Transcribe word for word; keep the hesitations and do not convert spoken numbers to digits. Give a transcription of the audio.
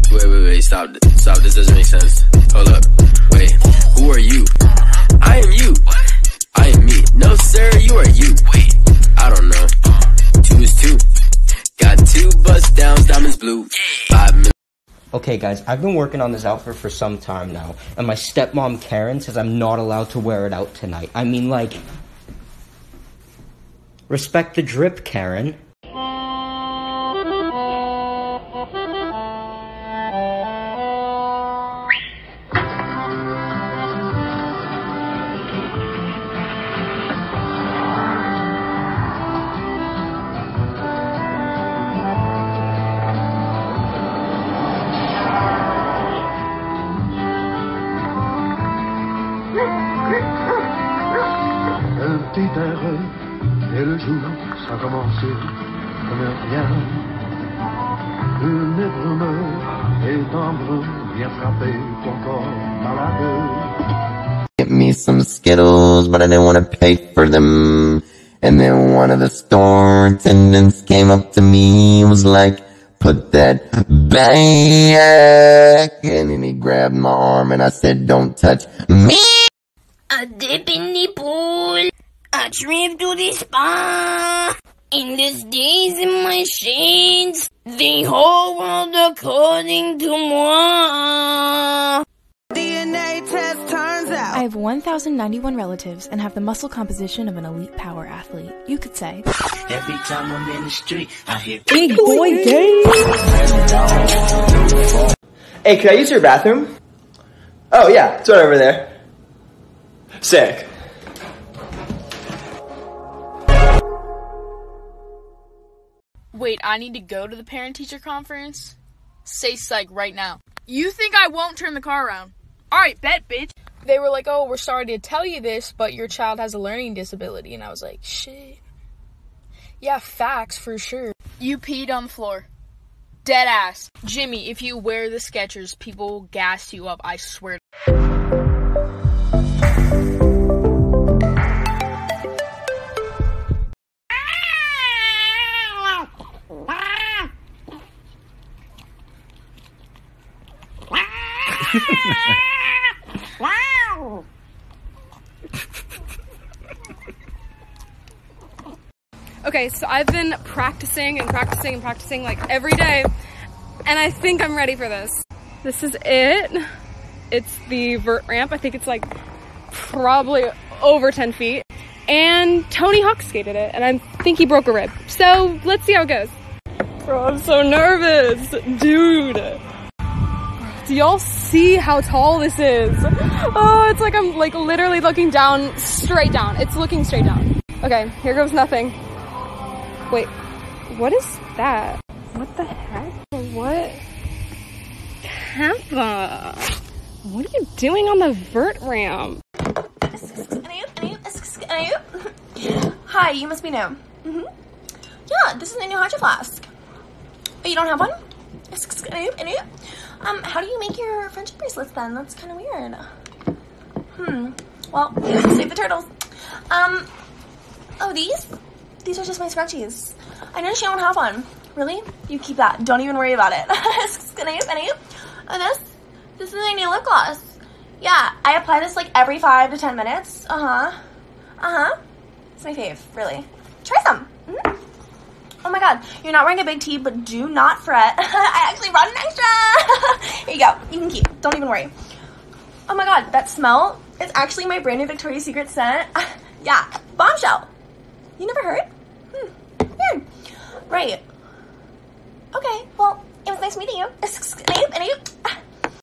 Wait, wait, wait, stop. Stop, this doesn't make sense. Hold up. Wait, who are you? I am you. I am me. No, sir, you are you. Wait, I don't know. Two is two. Got two bust downs, diamonds blue. Five minutes. Okay guys, I've been working on this outfit for some time now, and my stepmom Karen says I'm not allowed to wear it out tonight. I mean, like, respect the drip, Karen. Un petit air, et le jour, ça a commencé comme rien. Une brume et un brume vient frapper ton corps malade. Get me some Skittles, but I didn't want to pay for them. And then one of the store attendants came up to me and was like, put that back. And then he grabbed my arm and I said, don't touch me. I dip in the pool, I trip to the spa. In these days in my shades, the whole world according to moi. D N A test turns out I have one thousand ninety-one relatives and have the muscle composition of an elite power athlete. You could say. Every time I'm in the street, I hear Big boy game. Hey, can I use your bathroom? Oh yeah, it's right over there. Sick. Wait, I need to go to the parent-teacher conference? Say psych right now. You think I won't turn the car around? Alright, bet, bitch. They were like, oh, we're sorry to tell you this, but your child has a learning disability. And I was like, shit. Yeah, facts for sure. You peed on the floor. Dead ass. Jimmy, if you wear the Skechers, people will gas you up, I swear. Wow! Okay, so I've been practicing and practicing and practicing like every day, and I think I'm ready for this. This is it. It's the vert ramp. I think it's like probably over ten feet. And Tony Hawk skated it, and I think he broke a rib. So let's see how it goes. Bro, I'm so nervous. Dude. Do y'all see how tall this is? Oh, it's like I'm like literally looking down, straight down. It's looking straight down. Okay, here goes nothing. Wait, what is that? What the heck? What? Kappa, what are you doing on the vert ramp? Hi, you must be new. Mm-hmm. Yeah, this is a new hydro flask. Oh, you don't have one? Um, how do you make your friendship bracelets then? That's kind of weird. Hmm. Well, save the turtles. Um, oh, these? These are just my scrunchies. I noticed you don't have one. Really? You keep that. Don't even worry about it. And this? This is my new lip gloss. Yeah, I apply this like every five to ten minutes. Uh-huh. Uh-huh. It's my fave, really. Try some. Mm-hmm. Oh my god, you're not wearing a big tee, but do not fret. I actually brought an extra. Here you go. You can keep. Don't even worry. Oh my god, that smell is actually my brand new Victoria's Secret scent. Yeah, Bombshell. You never heard? Hmm. Weird. Right. Okay, well, it was nice meeting you.